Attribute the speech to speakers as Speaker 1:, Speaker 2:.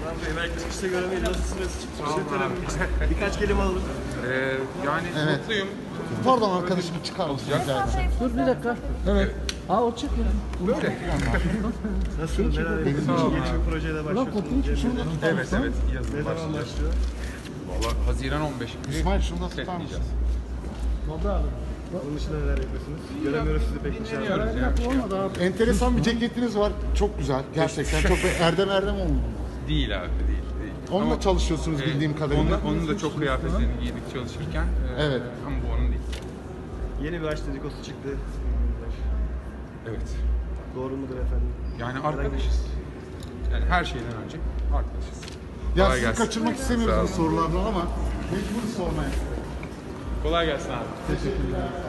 Speaker 1: Belki çıkışta göremeyiz. Nasılsınız? Birkaç kelime alalım.
Speaker 2: Yani mutluyum.
Speaker 3: Pardon arkadaşım, çıkar mısın?
Speaker 4: Dur bir dakika. Evet. Aa o çık ya.
Speaker 2: Böyle.
Speaker 1: Nasılsınız? Neler yapıyorsunuz? Yeni bir projeyle başlıyorsunuz.
Speaker 2: Evet, yazın
Speaker 1: Ne zaman
Speaker 2: başlayacağız.
Speaker 1: başlıyor?
Speaker 2: Valla Haziran 15 günü
Speaker 3: İsmail şunu da tutar mısın?
Speaker 2: setleyeceğiz.
Speaker 1: Onun dışında neler yapıyorsunuz? Göremiyoruz sizi pek dışarıda.
Speaker 2: Dinleniyoruz ya.
Speaker 3: Enteresan bir ceketiniz var. Çok güzel. Gerçekten çok Erdem oldu.
Speaker 2: Değil abi, değil.
Speaker 3: Onunla
Speaker 2: Ama,
Speaker 3: çalışıyorsunuz bildiğim kadarıyla.
Speaker 2: Onun da çok kıyafetlerini giydik çalışırken.
Speaker 3: Evet.
Speaker 2: Ama bu onun değil.
Speaker 1: Yeni bir aşk dedikodusu çıktı.
Speaker 2: Evet.
Speaker 1: Doğru mudur efendim?
Speaker 2: Yani arkadaşız. Yani her şeyden önce arkadaşız.
Speaker 3: Ya
Speaker 2: Kolay
Speaker 3: sizi
Speaker 2: gelsin.
Speaker 3: kaçırmak
Speaker 2: Sağ
Speaker 3: istemiyoruz bu
Speaker 2: olun.
Speaker 3: sorulardan ama mecbur sormaya.
Speaker 2: Kolay gelsin abi.
Speaker 3: Teşekkürler.